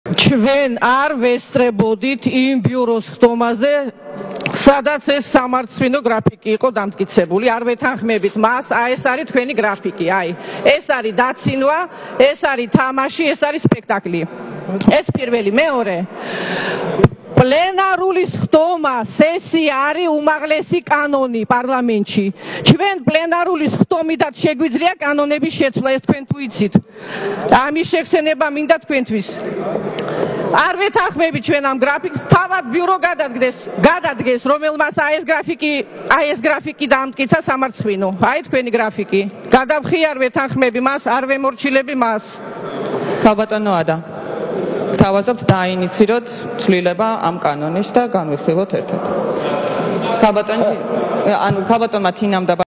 ჩვენ არ ვესწრებოდით იმ ბიუროს ხდომაზე, სადაც ეს სამარცხვინო გრაფიკი იყო დამტკიცებული, არ ვეთანხმებით მას, ეს არის თქვენი გრაფიკი, ეს არის დაცინვა, ეს არის თამაში, ეს არის სპექტაკლი. ეს პირველი, მეორე. პლენარული ხდომა, სესია არის უმაღლესი კანონი პარლამენტში. ჩვენ პლენარული ხდომიდან შეგვიძლია კანონების შეცვლა, ეს თქვენ თუ იცით. ამის შეხსენება მინდა თქვენთვის. არ ვეთანხმებით ჩვენ ამ გრაფიკს, თავად ბიურო გადადგეს, რომელმაც ეს გრაფიკი დაამტკიცა სამარცხვინო. თქვენი გრაფიკი. გადავხიარ ვეთანხმები მას, არ ვემორჩილები მას. ქალბატონო ადა. გთავაზობთ დაინიციროთ ცვლილება ამ კანონის და განვიხილოთ ერთად. ქალბატონმა თინამ